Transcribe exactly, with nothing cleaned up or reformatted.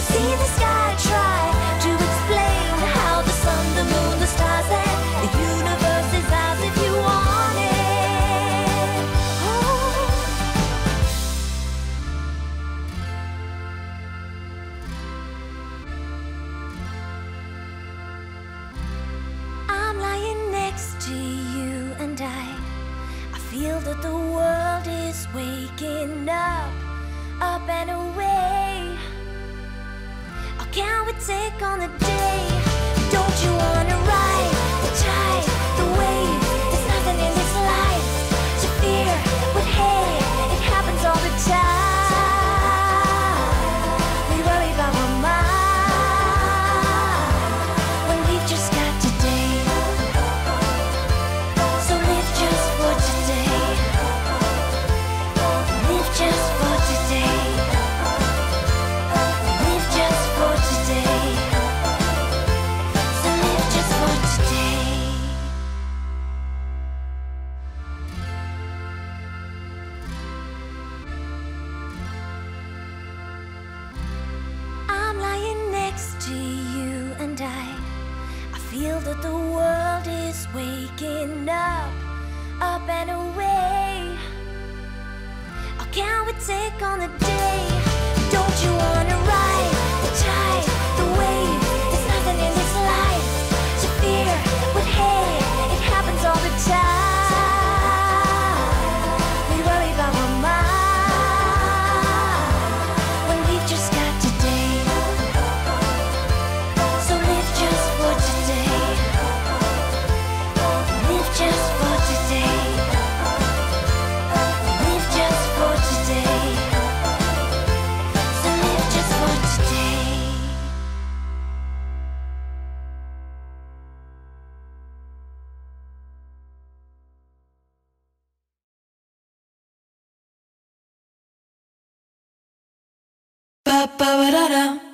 See the sky try to explain how the sun, the moon, the stars, and the universe is ours if you want it. Oh. I'm lying next to you and I I feel that the world is waking up, up and away. Oh, can we take on the day? Don't you wanna ride the tide, the wave? There's nothing in this life to fear, but hey, it happens all the time. We worry about our mind when we've just got today. So live just for today. Live just for today. Live just for today. So live just for today. I'm lying next to you and I I feel that the world is waking up, up and away. Oh, can we take on the day? Don't you wanna ride the tide, the wave? There's nothing in this life to fear, but hey, it happens all the time. We worry about our mind when we've just got today. So live just for today. Live just for today. Live just for today. So live just for today. Ba ba ba da da.